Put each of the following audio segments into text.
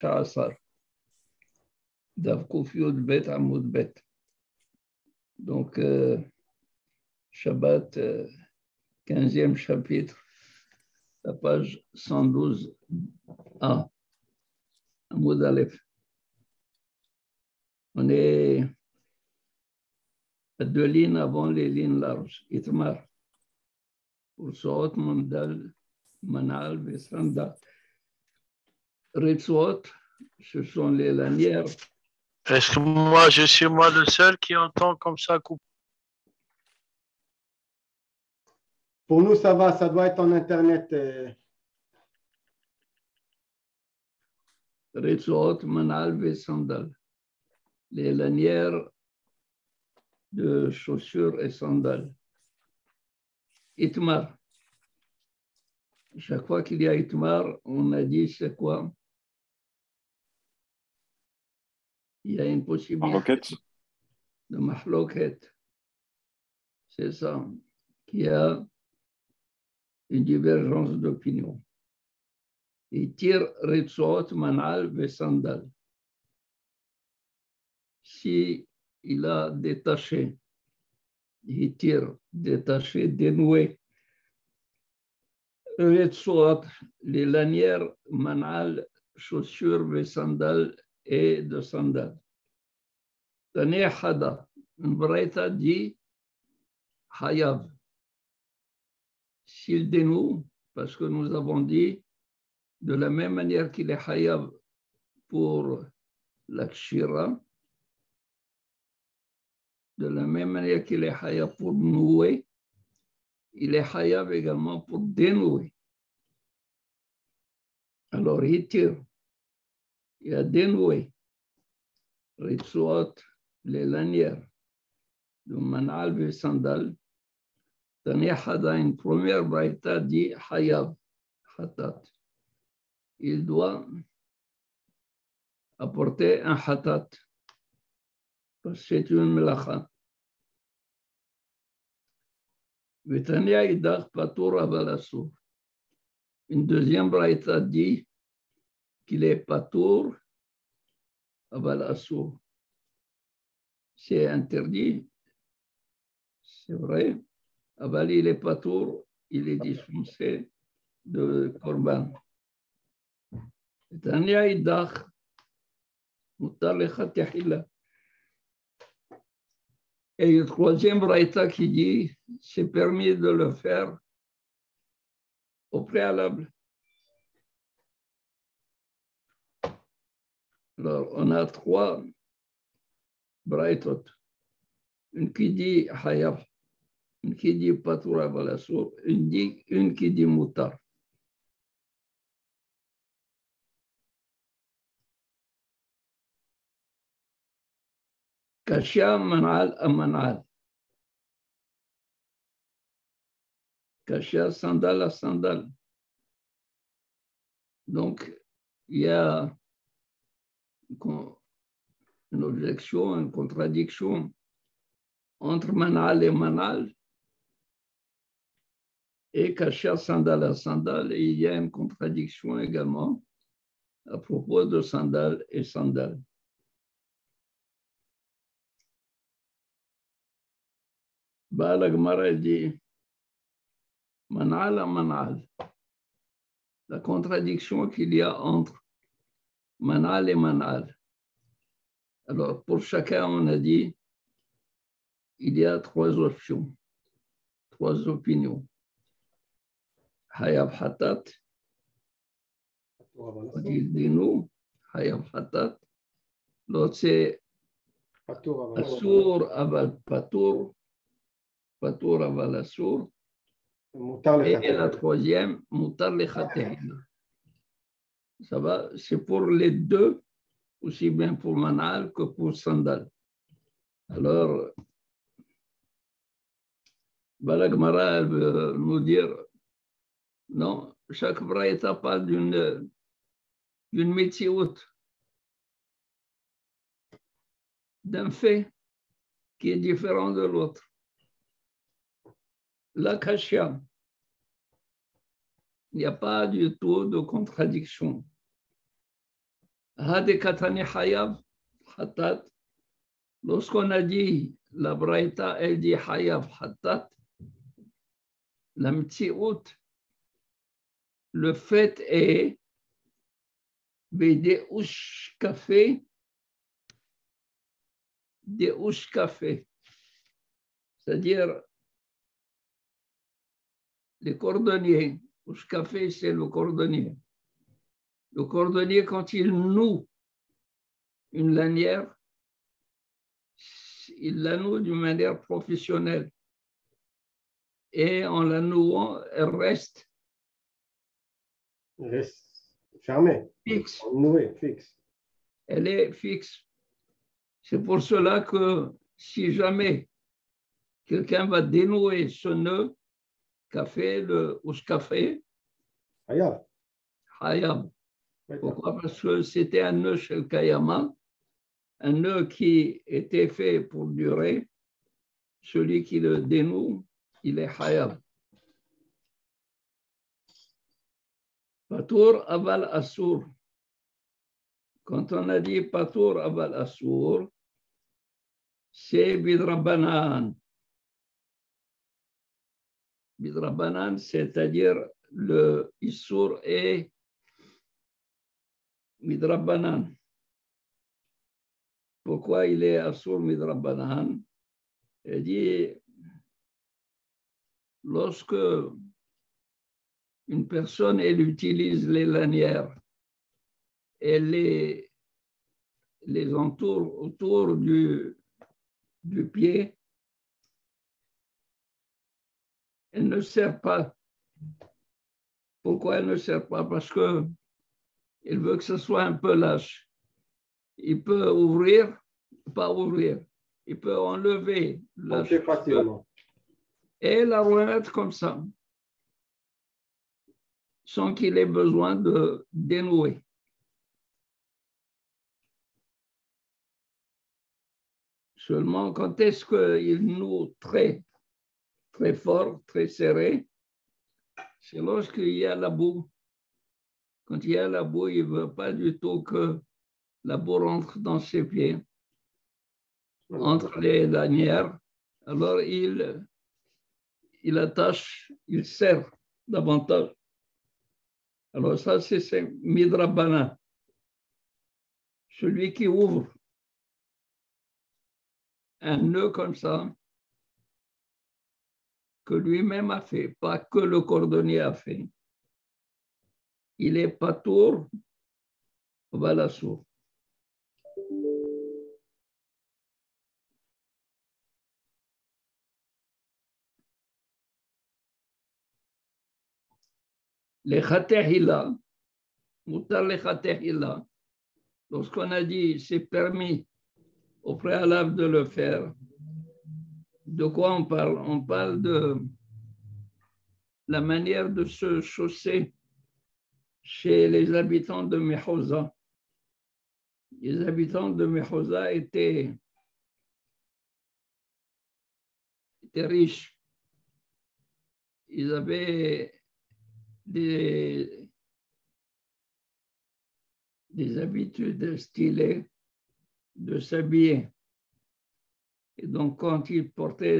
عصر داف كوفيود بيت عمود بيت دونك Shabbat, 15e chapitre, la page 112a, Amoud Aleph. On est à 2 lignes avant les lignes larges. Itmar, pour Soot, Mandal, Manal, Vesranda. Ritsuot, ce sont les lanières. Est-ce que moi, je suis moi le seul qui entend comme ça couper? Pour nous, ça va, ça doit être en Internet. Ritsuot, Manal, Vesranda. Les lanières de chaussures et sandales. Itmar. Chaque fois qu'il y a Itmar, on a dit c'est quoi? Il y a une possibilité de mahloket. C'est ça, qu'il y a une divergence d'opinion. Il tire Ritsoot, Manal, Vesandal. Si il a détaché, il tire, détaché, dénoué. Ritsoot, les lanières, Manal, chaussures, Vesandal et de sandales. Tani Hada, une braïta dit Hayav. S'il dénoue, parce que nous avons dit, de la même manière qu'il est Hayav pour la Kshira, de la même manière qu'il est Hayav pour nouer, il est Hayav également pour dénouer. Alors il tire, il a dénoué. Ritsuot, les lanières de Manal et Sandal. Tani Hada, une première braïta dit Hayav, Hatat. Il doit apporter un Hatat, parce que c'est une melacha. Vetania Idach Patour Avalasur. Une deuxième braïta dit qu'il est Patour Avalasur. C'est interdit, c'est vrai. Aval, il est Patour, il est dispensé de Korban. Tania Idach, Mutar Lechatihila. Et une troisième braïta qui dit c'est permis de le faire au préalable. Alors, on a 3 braïtot. Une qui dit Hayab, une qui dit Patoura Balassour, une qui dit Moutar. Kashia Manal à Manal. Kashia Sandal à Sandal. Donc, il y a une objection, une contradiction entre Manal et Manal et Kashia Sandal à Sandal. Et il y a une contradiction également à propos de Sandal et Sandal. La Gemara dit Manal à Manal. La contradiction qu'il y a entre Manal et Manal. Alors, pour chacun, on a dit il y a 3 options, 3 opinions. Hayab Hatat, on dit Dino, Hayab Hatat. L'autre, c'est Assour Aval Patour, Patour Aval Assour. Et la troisième, Moutar Lechatehila. Ça va, c'est pour les 2, aussi bien pour Manal que pour Sandal. Alors, la Gemara, elle veut nous dire, non, chaque braïta parle d'une métiout, d'un fait qui est différent de l'autre. La Kashia, il n'y a pas du tout de contradiction. Hade katani hayav hatat. Lorsqu'on a dit, la Braïta, elle dit hayav hatat, la mtsiout, le fait est, des ouches café, c'est-à-dire les cordonniers. Ouche café, c'est le cordonnier. Le cordonnier, quand il noue une lanière, il la noue d'une manière professionnelle. Et en la nouant, elle reste fermée. Fixe. Nouée, fixe. Elle est fixe. C'est pour cela que si jamais quelqu'un va dénouer ce nœud, café, le ouche café, Hayab. hayab. Pourquoi? Parce que c'était un nœud chez le Kayama, un nœud qui était fait pour durer. Celui qui le dénoue, il est hayab. Patour aval assour. Quand on a dit patour aval assour, c'est bidrabanan. Bidrabanan, c'est-à-dire le issour est midrabanan. Pourquoi il est assour midrabanan? Il dit, lorsque une personne, elle utilise les lanières, elle les entoure autour du pied, elle ne sert pas. Pourquoi elle ne sert pas? Parce que il veut que ce soit un peu lâche. Il peut ouvrir, pas ouvrir. Il peut enlever la chaussure et la remettre comme ça, sans qu'il ait besoin de dénouer. Seulement, quand est-ce qu'il noue très, très fort, très serré, c'est lorsqu'il y a la boue. Quand il y a la boue, il ne veut pas du tout que la boue rentre dans ses pieds, entre les lanières. Alors, il attache, il serre davantage. Alors ça, c'est midrabana. Celui qui ouvre un nœud comme ça, que lui-même a fait, pas que le cordonnier a fait, il est patour, voilà sourd. Les khatehila, mutar les khatehila, lorsqu'on a dit c'est permis au préalable de le faire, de quoi on parle? On parle de la manière de se chausser chez les habitants de Mehoza. Les habitants de Mehoza étaient riches. Ils avaient des habitudes stylées de s'habiller. Et donc, quand ils portaient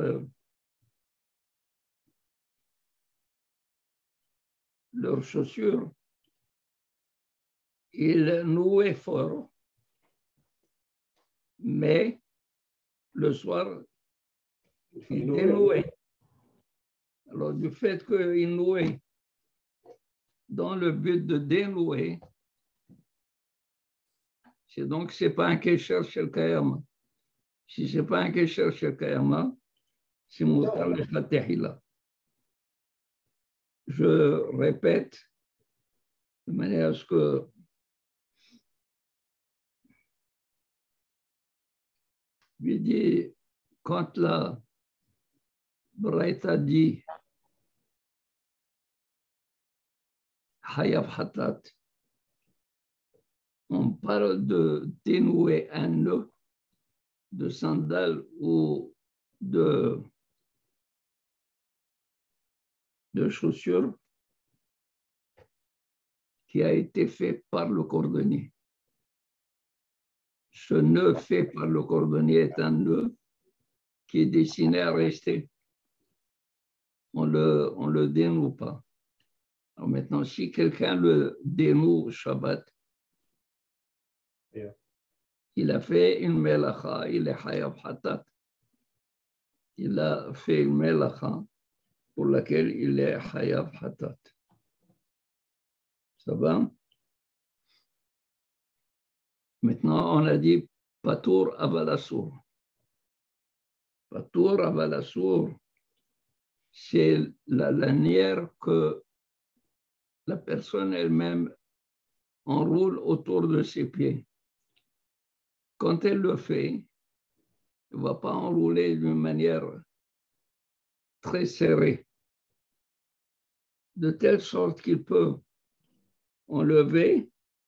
leurs chaussures, ils nouaient fort. Mais le soir, ils dénouaient. Alors, du fait qu'ils nouaient dans le but de dénouer, c'est donc ce n'est pas un kécher chez le Kayama. Si ce n'est pas un kécher chez le Kayama, c'est Moutar le Khatehila. Je répète de manière à ce que lui dit, quand la Braïta dit Hayab Hatat, on parle de dénouer un nœud de sandales ou de chaussures qui a été fait par le cordonnier. ce nœud fait par le cordonnier est un nœud qui est destiné à rester. On le dénoue pas. Alors maintenant, si quelqu'un le dénoue Shabbat, il a fait une melacha, il est hayav hatat. Il a fait une melacha pour laquelle il est hayav hatat. Ça va? Maintenant, on a dit patour avalassour. Patour avalassour, c'est la lanière que la personne elle-même enroule autour de ses pieds. Quand elle le fait, elle ne va pas enrouler d'une manière très serrée, de telle sorte qu'il peut enlever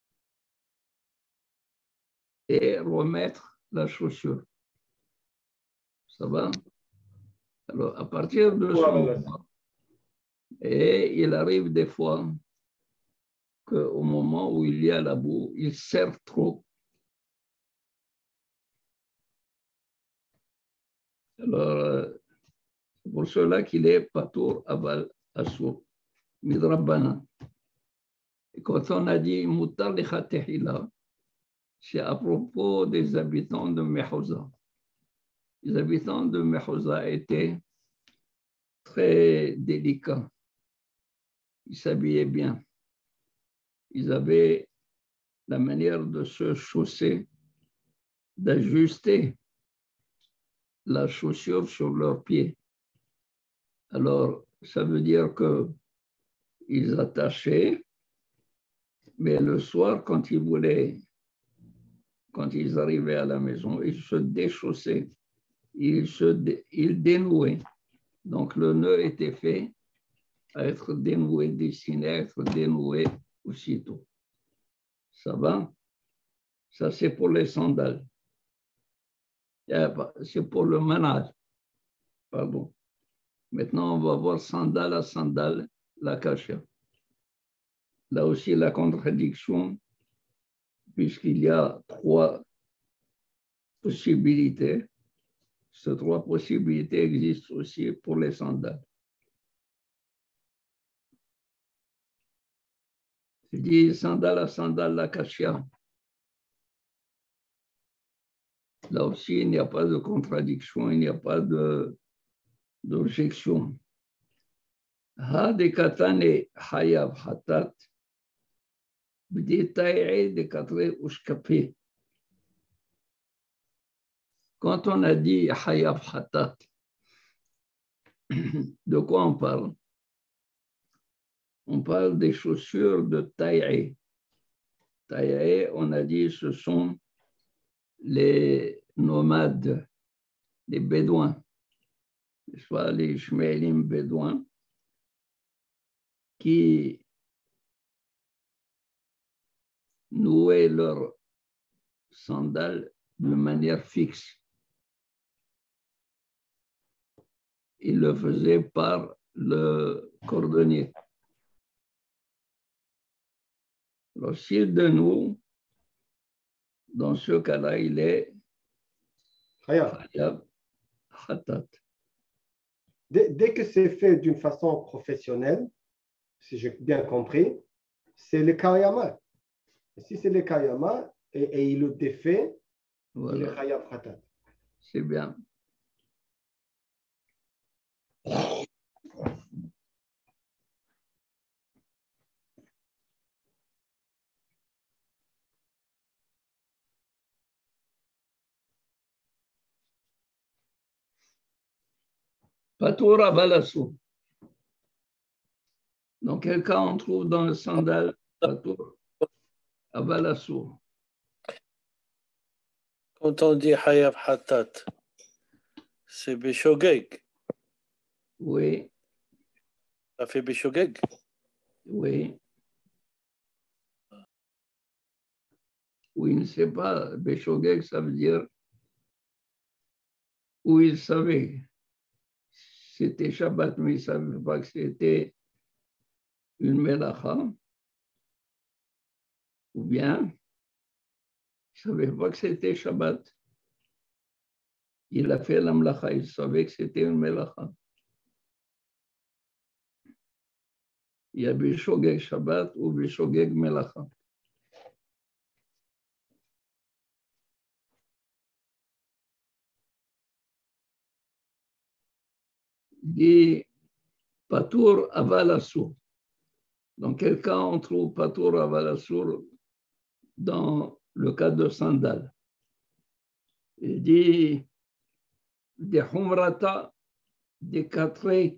et remettre la chaussure. Ça va? Alors, à partir de ce moment, et il arrive des fois qu'au moment où il y a la boue, il serre trop. Alors, c'est pour cela qu'il est patour aval assour, midrabbana. Et quand on a dit mutar lechatehila, c'est à propos des habitants de Mehouza. Les habitants de Mehouza étaient très délicats. Ils s'habillaient bien. Ils avaient la manière de se chausser, d'ajuster la chaussure sur leurs pieds. Alors, ça veut dire qu'ils attachaient, mais le soir, quand ils arrivaient à la maison, ils se déchaussaient, ils dénouaient. Donc, le nœud était fait à être dénoué, destiné à être dénoué aussitôt. Ça va? Ça, c'est pour les sandales. C'est pour le manal. Pardon. Maintenant, on va voir sandale à sandale, la kasha. Là aussi, la contradiction, puisqu'il y a 3 possibilités. Ces 3 possibilités existent aussi pour les sandales. Je dis sandale à sandale, la kasha. Là aussi, il n'y a pas de contradiction, il n'y a pas d'objection. Ha de katane hayav hatat, b'ditaïe de katre ushkape. Quand on a dit hayav hatat, de quoi on parle? On parle des chaussures de taïe. Taïe, on a dit, ce sont les nomades, les bédouins, soit les shmelim bédouins, qui nouaient leurs sandales de manière fixe. Ils le faisaient par le cordonnier. Alors, s'il de nous, dans ce cas-là, il est Hayab Hatat. Dès que c'est fait d'une façon professionnelle, si j'ai bien compris, c'est le Kayama. Si c'est le Kayama et il le défait, voilà. Il est Hayab Hatat. C'est bien. Patour avalassou. Dans quel cas on trouve dans le sandal patour avalassou? Quand on dit hayav hatat, c'est bishogeg. Oui. Ça fait bishogeg? Oui. Oui, il ne sait pas. Bishogeg, ça veut dire où il savait. C'était Shabbat, mais il ne savait pas que c'était une melacha. Ou bien, savait pas que c'était Shabbat. Il a fait la melacha, il savait que c'était une melacha. Il y a Bishogeg Shabbat ou Bishogeg Melacha. Il dit Patour aval assour. Dans quel cas on trouve Patour aval assour dans le cas de sandal? Il dit des humrata, des quatre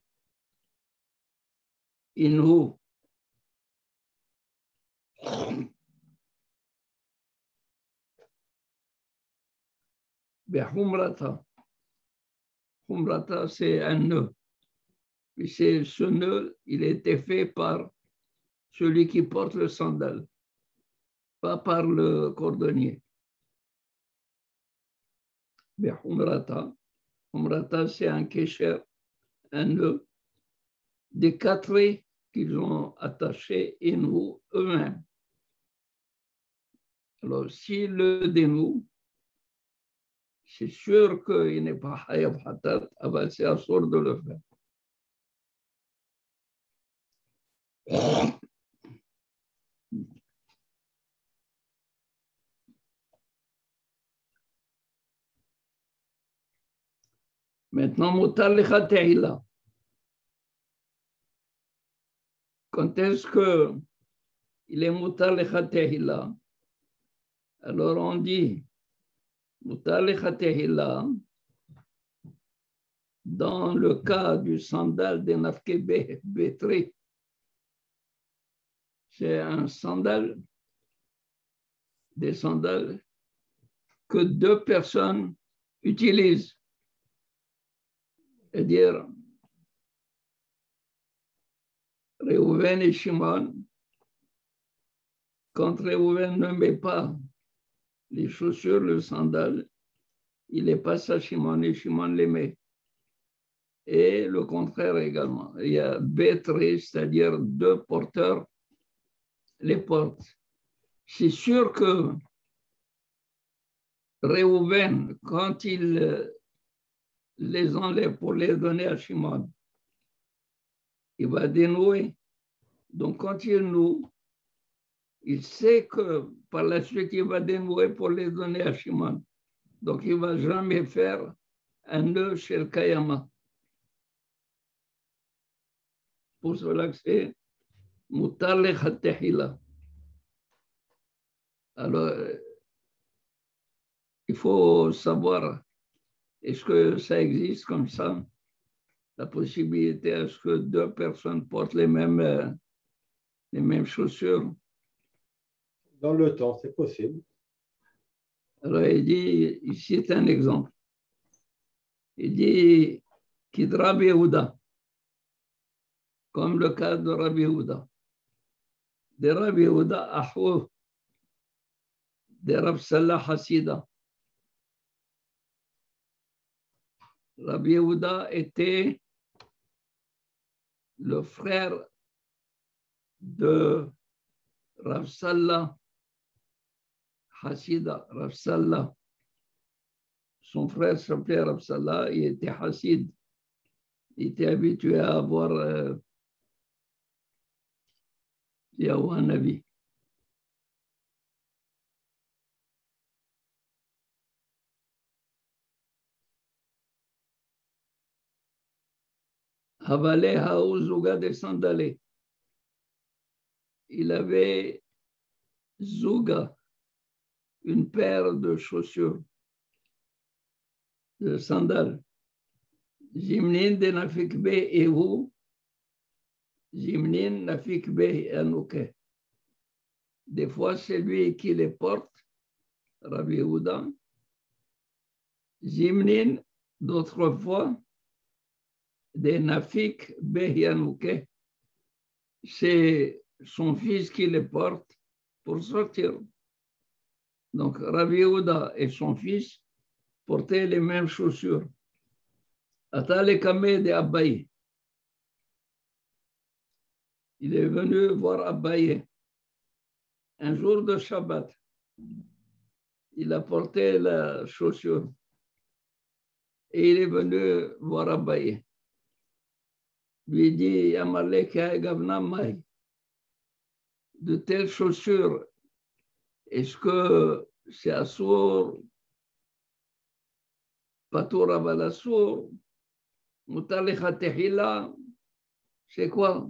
inhu. Humrata. Humrata, c'est un nœud. Et ce nœud, il a été fait par celui qui porte le sandal, pas par le cordonnier. Humrata. Humrata, c'est un kécher, un nœud, des quatre qu'ils ont attachés inhu eux-mêmes. Alors, si le dénoue, c'est sûr qu'il n'est pas hayab hatat, c'est assour de le faire. Maintenant, mutar lecha tehila. Quand est-ce qu'il est mutar lecha tehila? Alors on dit mutar lecha tehila dans le cas du sandal de Nafke Betri. C'est un sandal, des sandales que deux personnes utilisent. C'est-à-dire Réhouven et Shimon, quand Réhouven ne met pas les chaussures, le sandal, il les passe à Shimon et Shimon les met. Et le contraire également. Il y a Betri, c'est-à-dire deux porteurs, les portent. C'est sûr que Réhouven, quand il les enlève pour les donner à Shimon, il va dénouer. Donc, quand il noue, il sait que par la suite, il va dénouer pour les donner à Shimon. Donc, il ne va jamais faire un nœud chez le Kayama. Pour cela que c'est mutar lecha tehila. Alors, il faut savoir, est-ce que ça existe comme ça, la possibilité à ce que deux personnes portent les mêmes chaussures? Dans le temps, c'est possible. Alors, il dit, ici c'est un exemple. Il dit qu'il Rabbi Yehuda, comme le cas de Rabbi Yehuda. De Rabbi Yehuda, ahou, de Rab Salah Hassida. Rabbi Yehuda était le frère de Rav Salah Hassida, Rav Salah. Son frère s'appelait Rav Salah, il était Hassid. Il était habitué à avoir Yahweh Nabi. Havalé Haouzuga des sandalés. Il avait Zouga, une paire de chaussures, de sandales. Zimnin de Nafik Be Ehu, Zimnin Nafik Be Anouke. Des fois, c'est lui qui les porte, Rabbi Yehuda. Zimnin, d'autres fois, des Nafik Be Yanouke. C'est son fils qui les porte pour sortir. Donc, Rabbi Yehuda et son fils portaient les mêmes chaussures. Atale Kameh de Abaye. Il est venu voir Abaye un jour de Shabbat. il a porté la chaussure et il est venu voir Abaye. Lui dit, Amalek Gavna Mai, de telles chaussures, est-ce que c'est Assour, Patour Avalassour, Mutalecha Tehila, c'est quoi?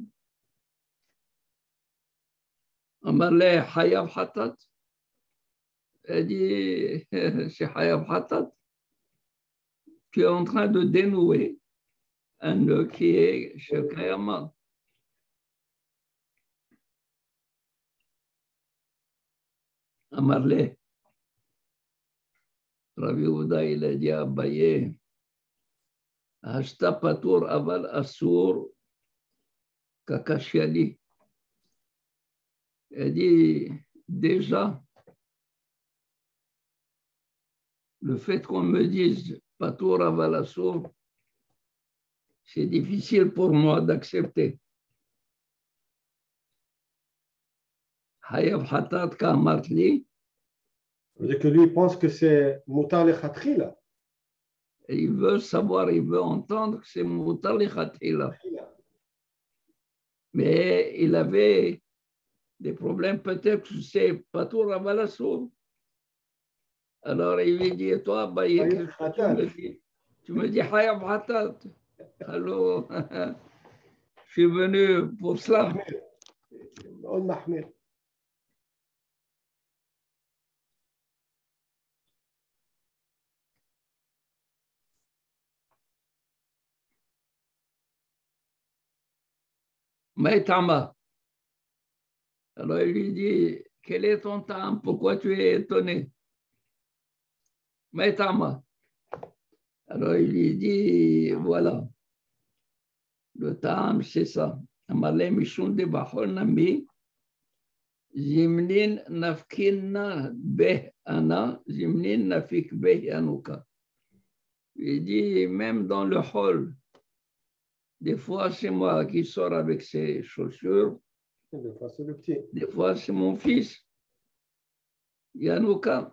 Amalek Hayab Hatat. Elle dit, c'est Hayab Hatat. Tu es en train de dénouer un nœud qui est chez Kayama. Amarle, Rabbi Ouda, il a dit à Abaye, Hashta Patour Aval Assour Kakashiali. Elle dit, déjà, le fait qu'on me dise Patour Aval Assour, c'est difficile pour moi d'accepter. Hayab Hatat Kamartli. C'est-à-dire que lui, il pense que c'est Moutar le Khatrila. Et il veut savoir, il veut entendre que c'est Moutar le Khatrila. Mais il avait des problèmes, peut-être que c'est Patour Avalassour. Alors il lui dit, toi, Baye, tu me dis Hayab Hatat. Alors, je suis venu pour cela. Maïtama. Alors il lui dit, quel est ton temps? Pourquoi tu es étonné? Maïtama. Alors il lui dit, voilà, le temps, c'est ça. Amalé Mishun de Bahol Nami, Zimnin Nafkina Beh Ana, Zimnin Nafik Beh Yanouka. Il dit, même dans le hall, des fois c'est moi qui sors avec ses chaussures, Des fois c'est le petit. Des fois c'est mon fils, Yanouka.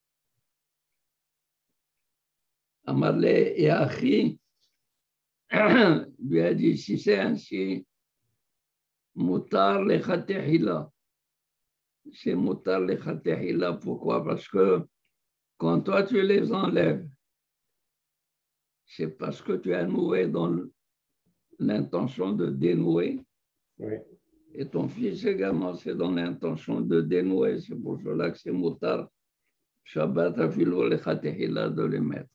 Amalé et Achi lui a dit, si c'est ainsi, Moutar le Khatehila. C'est Moutar le Khatehila. Pourquoi? Parce que quand toi tu les enlèves, c'est parce que tu as noué dans l'intention de dénouer. Oui. Et ton fils également, c'est dans l'intention de dénouer. C'est pour cela que c'est Moutar Shabbat Afilo le Khatehila de les mettre.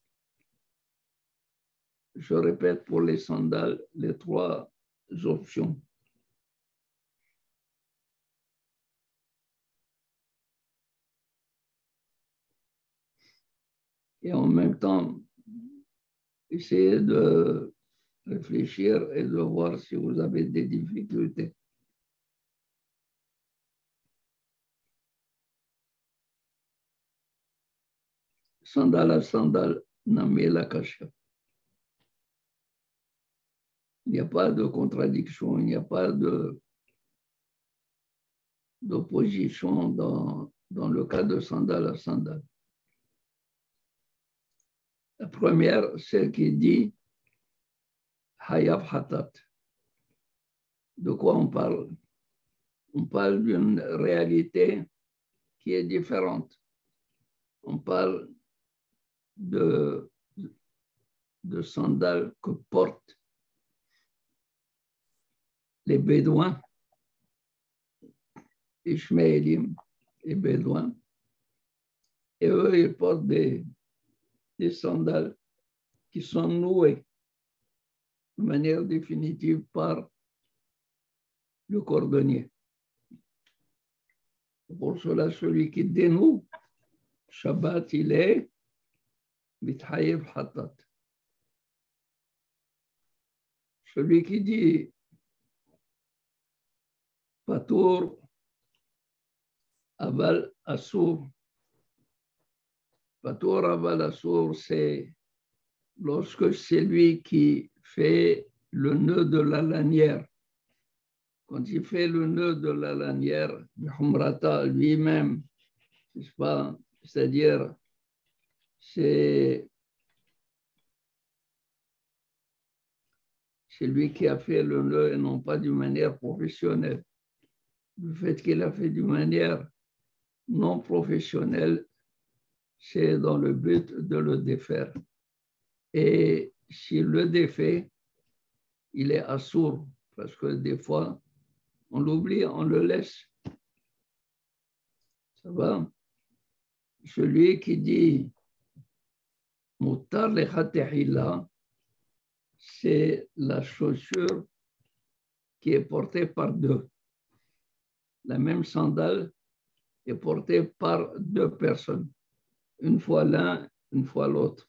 Je répète pour les sandales les trois options. Et en même temps, essayez de réfléchir et de voir si vous avez des difficultés. Sandal à sandal, namé la kasha. Il n'y a pas de contradiction, il n'y a pas d'opposition dans le cas de sandal à sandal. La première, celle qui dit Hayab Hatat. De quoi on parle? On parle d'une réalité qui est différente. On parle de sandales que portent les Bédouins, Ishmaélim et Bédouins. Et eux, ils portent des sandales qui sont nouées de manière définitive par le cordonnier. Pour cela, celui qui dénoue, Shabbat, il est Mithayev Hatat. Celui qui dit Patour, Aval, Assour. Patour, Aval, Assour, c'est lorsque c'est lui qui fait le nœud de la lanière. Quand il fait le nœud de la lanière, Humrata lui-même, n'est-ce pas, c'est-à-dire c'est lui qui a fait le nœud et non pas d'une manière professionnelle. Le fait qu'il a fait d'une manière non professionnelle, c'est dans le but de le défaire. Et s'il le défait, il est assourd, parce que des fois, on l'oublie, on le laisse. Ça va? Celui qui dit Mutar lechatehila, c'est la chaussure qui est portée par deux. La même sandale est portée par deux personnes. Une fois l'un, une fois l'autre.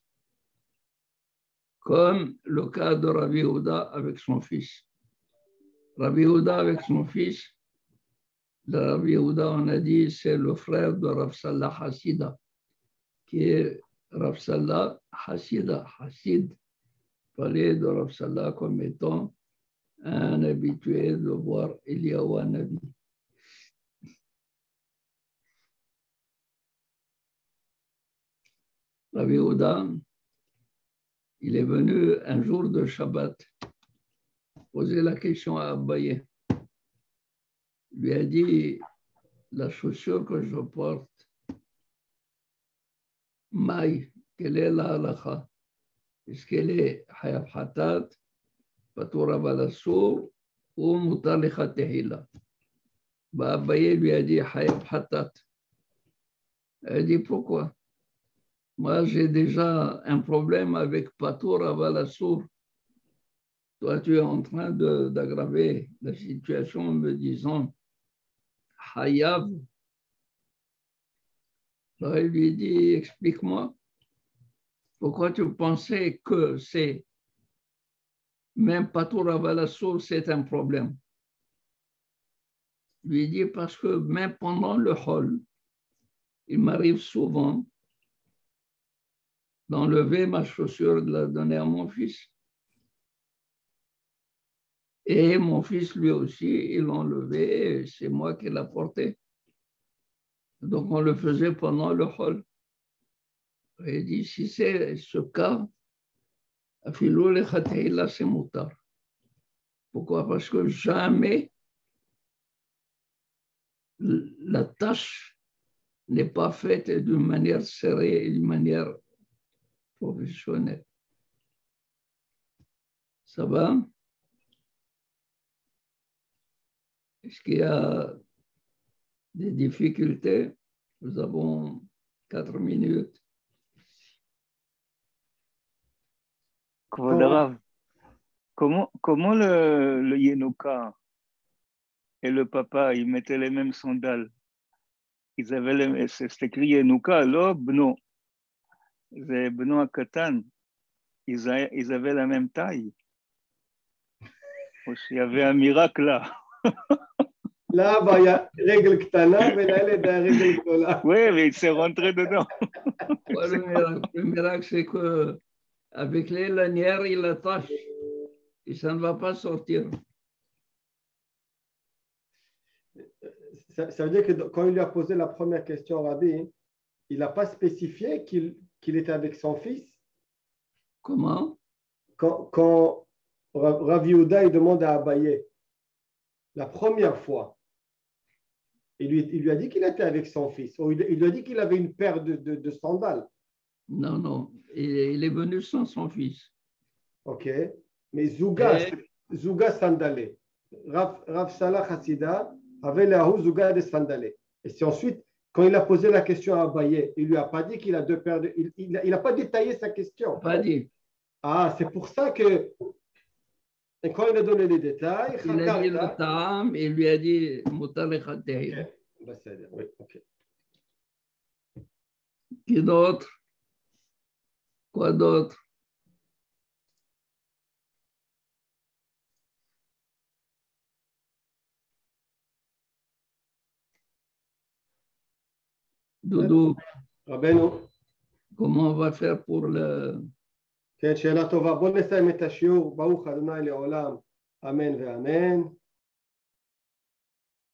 Comme le cas de Rabbi Yehuda avec son fils. Rabbi Yehuda avec son fils, le Rabbi Yehuda, on a dit, c'est le frère de Rav Salah Hassida, qui est Rav Salah Hassida, Hassid, parlait de Rav Salah comme étant un habitué de voir Eliyahu Hanavi. Rabbi Yehuda, il est venu un jour de Shabbat poser la question à Abaye. Il lui a dit, la chaussure que je porte, maï, quelle est la halakha? Est-ce qu'elle est hayab hatat, patoura balassour ou mutar lechatehila? Abaye lui a dit hayab hatat. Elle a dit pourquoi? Moi, j'ai déjà un problème avec patoura balassour. Toi, tu es en train d'aggraver la situation en me disant hayab. Alors, il lui dit, explique-moi, pourquoi tu pensais que c'est, même patoura balassour, c'est un problème? Il lui dit, parce que même pendant le hall, il m'arrive souvent d'enlever ma chaussure, de la donner à mon fils. Et mon fils, lui aussi, il l'a enlevé, et c'est moi qui l'ai porté. Donc, on le faisait pendant le hall. Et il dit, si c'est ce cas, afilou lechatehila, c'est mutar. Pourquoi? Parce que jamais la tâche n'est pas faite d'une manière serrée et d'une manière professionnelle. Ça va? Est-ce qu'il y a des difficultés? Nous avons 4 minutes. Kvodarav, comment le Yenuka et le papa, ils mettaient les mêmes sandales? Ils avaient c'est écrit Yenuka, là, Bno. C'est Bno à Katan. Ils avaient la même taille. Il y avait un miracle là. Là, il y a règle Ktana, mais là, il y a règle Gdola. Oui, mais il s'est rentré dedans. Ouais, le miracle, c'est qu'avec les lanières, il attache et ça ne va pas sortir. Ça veut dire que quand il lui a posé la première question au Rabbi, il n'a pas spécifié qu'il était avec son fils. Comment? Quand Rav Yehuda demande à Abaye, la première fois, il lui a dit qu'il était avec son fils. Ou il lui a dit qu'il avait une paire de sandales. Non, non. Il est venu sans son fils. OK. Mais Zouga sandalé. Rav Salah Hassida avait la Zouga de sandalé. Et c'est ensuite, quand il a posé la question à Abaye, il ne lui a pas dit qu'il a deux paires de... Il n'a pas détaillé sa question. Pas dit. Ah, c'est pour ça que... Et quand il a donné les détails... Il a dit le ta'am et il lui a dit mutar lechatehila. Oui, OK. Qui d'autre? Quoi d'autre? Doudou, comment on va faire pour le... כן, שאלה טובה. בוא נסיים את השיעור. ברוך ה' לעולם, אמן ואמן.